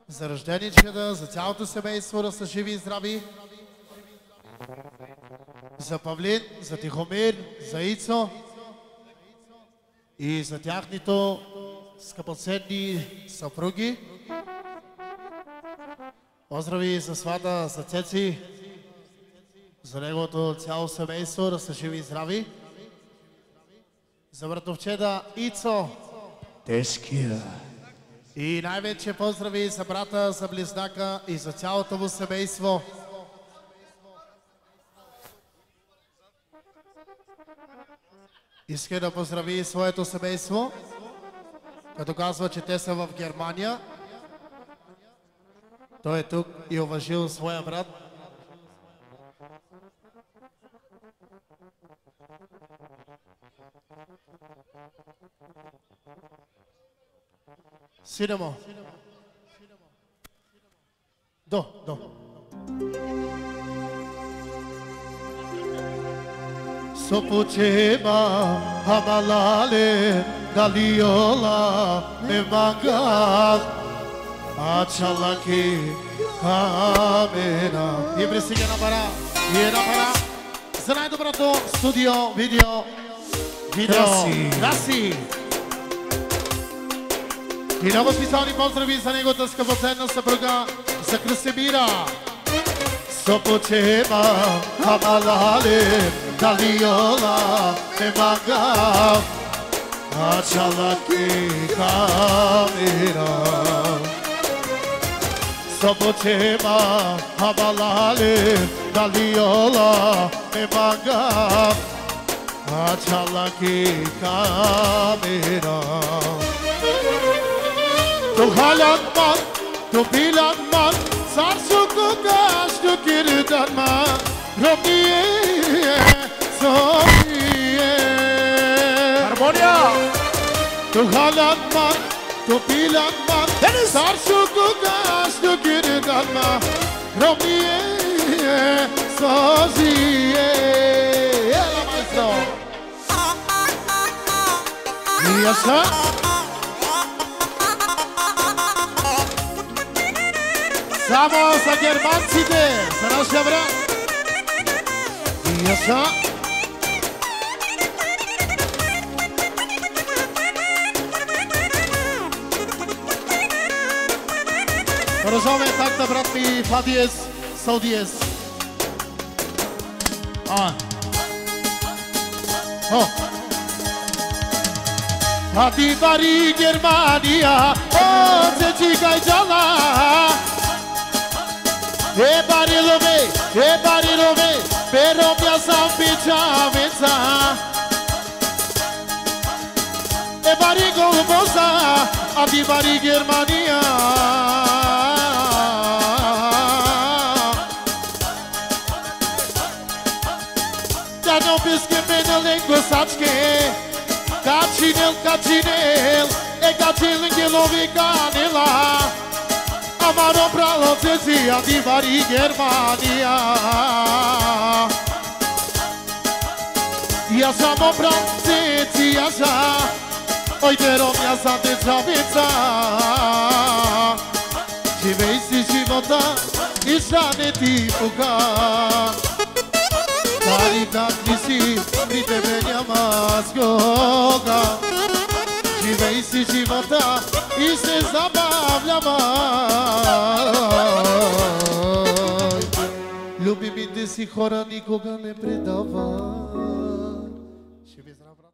за рожденичката, за цялото семейство да са живи и здрави. За Павлин, за Тихомир, за Ицо и за тяхните скъпоценни съпруги. Поздрави за свата, за Цеци, за неговото цяло семейство да са живи и здрави. За братовчеда Ицо. Тежкия. И най-вече поздрави за брата, за близнака и за цялото му семейство. Иска да поздрави своето семейство, като казва, че те са в Германия. Той е тук и уважил своя брат. Синемо. До. Сопучема хамалале далиола мемагат ачалаки камера. И пристига на пара. За най-доброто студио, видео. Гаси. И много специални поздрави за неговата скъпоценна съпруга, за Красимира. Сопочема хамалале далиола мемага ачалаки камера. Сопочема хамалале далиола мемага ачалаки камера. Tu halan man, tu bilan man, sarsuku kastu kirdan man, robiye, sobiye. Harmonia. Tu halan man, tu bilan man, sarsuku kastu kirdan man, robiye, sobiye. Ela maestro. Yes, sir. Само за германците, за нашия брат. И яса. Продължаваме такта, брат ми, фа диез, сол диез. Hadi bari Germania, se cicai gialla. E bari love, però mia sampiciamenza. E bari golbosa, hadi bari Germania. Da non bische bene lingua sacche. Kacinel, e kacinel che lo vi canela. Amaro pralo zezia di vari Germania. Ja samo pral zezia sa, oj pero mia sante zavica. Живей си живота и стане ти пука. Пари так ли си, при тебе няма скока. Живей си живота и се забавлявай. Любимите си хора никога не предавай. Ще ви здрав, брат.